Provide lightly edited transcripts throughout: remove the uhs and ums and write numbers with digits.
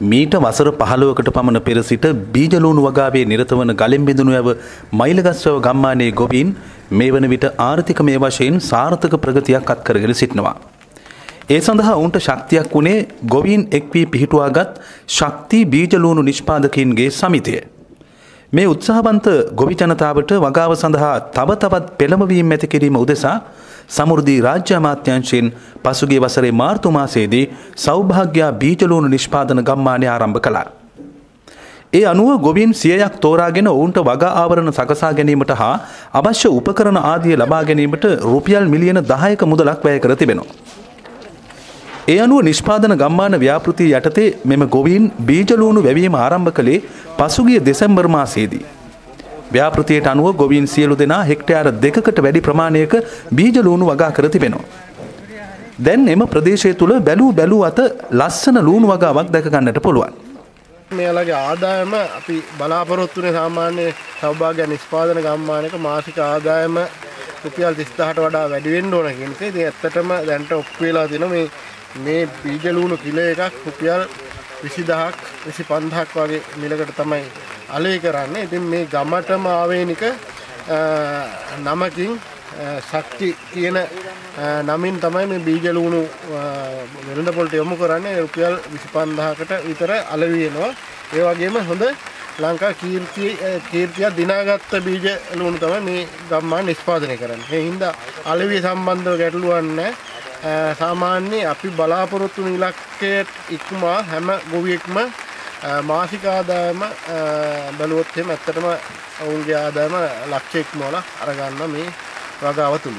මීට වසර 15කට පමණ පෙර සිට බීජලූණු වගාවේ නිරත වන ගලෙන් බිඳුණු ඇව මයිලගස්වැව ගම්මානයේ ගොවීන් මේ වන විට ආර්ථිකමය වශයෙන් සාර්ථක ප්‍රගතියක් අත්කරගෙන සිටිනවා. ඒ සඳහා ඔවුන්ට ශක්තියක් වුණේ ගොවීන් එක් වී පිහිටුවාගත් ශක්ති බීජලූණු නිෂ්පාදකයින්ගේ සමිතිය. මේ උත්සාහවන්ත ගොවි ජනතාවට වගාව සඳහා තව තවත් පෙළඹවීම් ඇති කිරීම උදෙසා සමෘද්ධි රාජ්‍ය අමාත්‍යාංශයෙන් පසුගිය වසරේ මාර්තු මාසයේදී සෞභාග්‍ය බීජලූණු නිෂ්පාදන ගම්මානය ආරම්භ කළා. ඒ අනුව ගොවීන් 100ක් තෝරාගෙන ඔවුන්ට වගා ආවරණ සකසා ගැනීමට හා අවශ්‍ය උපකරණ ආදිය ලබා ගැනීමට රුපියල් මිලියන 10ක මුදලක් වැය කර තිබෙනවා. ඒ අනුව නිෂ්පාදන ගම්මාන ව්‍යාපෘතිය යටතේ මෙම ගොවීන් බීජලූණු වැවීම ආරම්භ කළේ පසුගිය දෙසැම්බර් මාසයේදී. ව්‍යාපෘතියට අනුව ගොවීන් සියලු දෙනා හෙක්ටයාර 2කට වැඩි ප්‍රමාණයක බීජලූණු වගා කර තිබෙනවා. දැන් එම ප්‍රදේශය තුල බැලූ අත ලස්සන ලූණු වගාවක් දැක ගන්නට පුළුවන්. මේලගේ ආදායම අපි බලාපොරොත්තු වෙන සාමාන්‍ය සෞභාග්‍ය නිෂ්පාදන ගම්මානයක මාසික ආදායම රුපියල් 30000ට වඩා වැඩි වෙන්න ඕන කියන එක. ඉතින් ඇත්තටම දැන්ට ඔප්පු වෙලා තියෙනවා මේ බීජලූණු කිලෝ එකක් රුපියල් 20000ක් 25000ක් වගේ මිලකට තමයි අලේ කරන්නේ. ඉතින් මේ ගමටම ආවේනික නමකින් ශක්ති කියන නමින් තමයි මේ බීජලූණු වෙළඳපොළට යොමු කරන්නේ. රුපියල් 25000කට විතර අලෙවි වෙනවා. ඒ වගේම හොඳ ලංකා කීර්තිය දිනාගත්ත බීජලූණු තමයි මේ ගම්මාන නිෂ්පාදනය කරන්නේ. ඒ හින්දා අලෙවිය සම්බන්ධව ගැටලුවක් නැහැ. සාමාන්‍ය අපි බලාපොරොත්තු වන ඉලක්කයට ඉක්මවා හැම ගොවියෙක්ම මාසික ආදායම බැලුවොත් එහෙම ඇත්තටම ඔවුන්ගේ ආදායම ලක්ෂ ඉක්මවලා අරගන්න මේ වගාව තුලින්.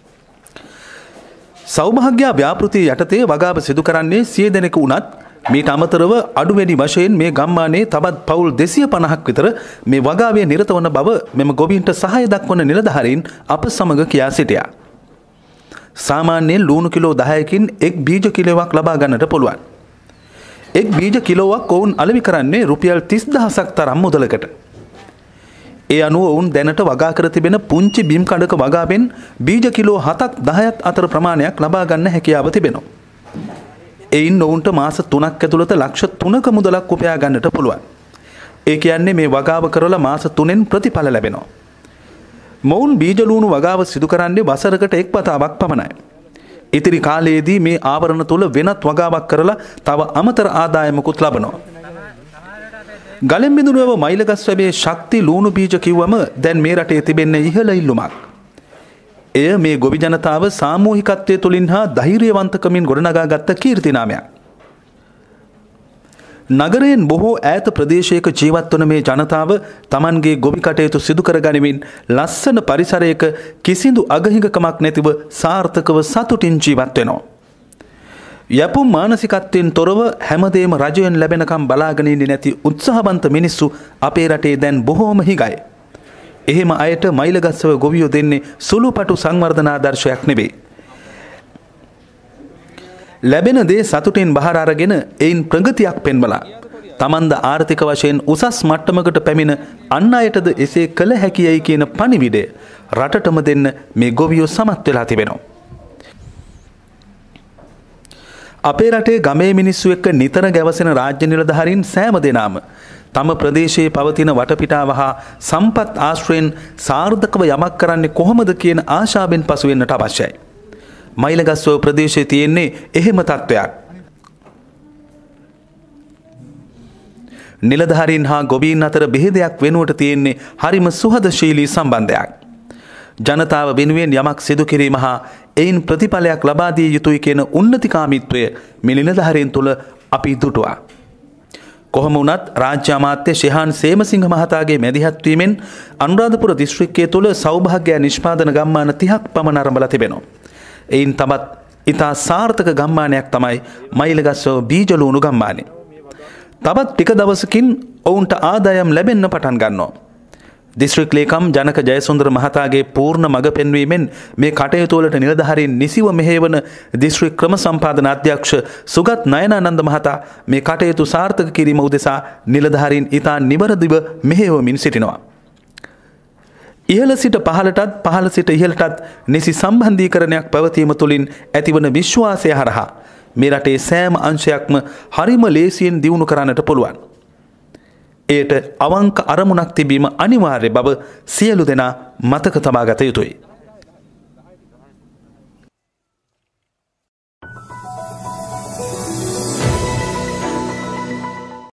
සෞභාග්‍ය ව්‍යාපෘතිය යටතේ වගාව සිදු කරන්නේ 100 දෙනෙකු වුණත් මීට අමතරව අඩු වැඩි වශයෙන් මේ ගම්මානයේ තවත් පවුල් 250ක් විතර මේ වගාවේ නිරත වන බව මෙම ගොවීන්ට සහාය දක්වන නිලධාරීන් අප සමග කියා සිටියා. සාමාන්‍යයෙන් ලූණු කිලෝ 10කින් එක් බීජ කිලෝවක් ලබා ගන්නට පුළුවන්. එක් බීජ කිලෝවක් ඔවුන් අලෙවි කරන්නේ රුපියල් 30000ක් තරම් මුදලකට. ඒ අනුව ඔවුන් දැනට වගා කර තිබෙන පුංචි බිම් කඩක වගාවෙන් බීජ කිලෝ 7ක් 10ක් අතර ප්‍රමාණයක් ලබා ගන්න හැකියාව තිබෙනවා. එයින් ඔවුන්ට මාස 3ක් ඇතුළත ලක්ෂ 3ක මුදලක් උපයා ගන්නට පුළුවන්. ඒ කියන්නේ මේ වගාව කරලා මාස 3න් ප්‍රතිඵල ලැබෙනවා. මොවුන් බීජලූණු වගාව සිදු කරන්නේ වසරකට එක් වතාවක් පමණයි. ඉතිරි කාලයේදී මේ ආවරණ තුල වෙනත් වගාවක් කරලා තව අමතර ආදායමකුත් ලබනවා. ගලෙන් බිඳුණුව මයිලගස්වැවේ ශක්ති ලූණු බීජ කිව්වම දැන් මේ රටේ තිබෙන්නේ ඉහළ ඉල්ලුමක්. එය මේ ගොවි ජනතාව සාමූහිකත්වයේ තුලින් හා ධෛර්යවන්තකමින් ගොඩනගාගත් කීර්තිනාමයක්. නගරයෙන් බොහෝ ඈත ප්‍රදේශයක ජීවත් වන මේ ජනතාව Tamanගේ ගොවි කටයුතු සිදු කර ගනිමින් ලස්සන පරිසරයක කිසිදු අගහිඟකමක් නැතිව සාර්ථකව සතුටින් ජීවත් වෙනවා. යපුම් මානසිකත්වයෙන් තොරව හැමදේම රජයෙන් ලැබෙනකම් බලාගෙන ඉන්නේ නැති උත්සාහවන්ත මිනිස්සු අපේ රටේ දැන් බොහෝම හිගයි. එහෙම අයට මයිලගස්සව ගොවියෝ දෙන්නේ සුළුපටු සංවර්ධන ආදර්ශයක් නෙවෙයි. ලැබෙන දේ සතුටින් බහර අරගෙන එයින් ප්‍රගතියක් පෙන්වලා තමන්ද ආර්ථික වශයෙන් උසස් මට්ටමකට පැමිණ අන් අයටද එසේ කළ හැකියයි කියන පණිවිඩය රටටම දෙන්න මේ ගොවියෝ සමත් වෙලා තිබෙනවා. අපේ රටේ ගමේ මිනිස්සු එක්ක නිතර ගැවසෙන රාජ්‍ය නිලධාරීන් සෑම දෙනාම තම ප්‍රදේශයේ පවතින වටපිටාව හා සම්පත් ආශ්‍රයෙන් සාර්ථකව යමක් කරන්නේ කොහොමද කියන ආශාවෙන් පසු වෙන්නට අවශ්‍යයි. මයිලගස්වව ප්‍රදේශයේ තියෙන්නේ එහෙම තත්ත්වයක්. නිලධාරීන් හා ගොවීන් අතර බෙහෙදයක් වෙනුවට තියෙන්නේ හරිම සුහදශීලී සම්බන්ධයක්. ජනතාව වෙනුවෙන් යමක් සිදු කිරීම හා එයින් ප්‍රතිඵලයක් ලබා දිය යුතුයි කියන උන්නතිකාමීත්වය මේ නිලධාරීන් තුළ අපි දුටුවා. කොහොම වුණත් රාජ්‍ය අමාත්‍ය ශිහාන් සේමසිංහ මහතාගේ මැදිහත් වීමෙන් අනුරාධපුර දිස්ත්‍රික්කයේ තුළ සෞභාග්‍ය නිෂ්පාදන ගම්මාන 30ක් පමණ ආරම්භලා තිබෙනවා. එයින් තවත් ඉතා සාර්ථක ගම්මානයක් තමයි මයිලගස්වව බීජලූණු ගම්මානය. තවත් ටික දවසකින් ඔවුන්ට ආදායම් ලැබෙන්න පටන් ගන්නවා. දිස්ත්‍රික් ලේකම් ජනක ජයසුන්දර මහතාගේ පූර්ණ මඟ පෙන්වීමෙන් මේ කටයුතු වලට නිලධාරීන් නිසිව මෙහෙවන දිස්ත්‍රික් ක්‍රම සම්පාදන අධ්‍යක්ෂ සුගත් නයනානන්ද මහතා මේ කටයුතු සාර්ථක කිරීම උදෙසා නිලධාරීන් ඉතා නිවැරදිව මෙහෙවමින් සිටිනවා. ඉහළ සිට පහළටත් පහළ සිට ඉහළටත් නිසි සම්බන්ධීකරණයක් පැවතීම තුළින් ඇතිවන විශ්වාසය හරහා මේ රටේ සෑම අංශයක්ම හරිම ලේසියෙන් දියුණු කරන්නට පුළුවන්. එයට අවංක අරමුණක් තිබීම අනිවාර්ය බව සියලු දෙනා මතක තබා ගත යුතුයි.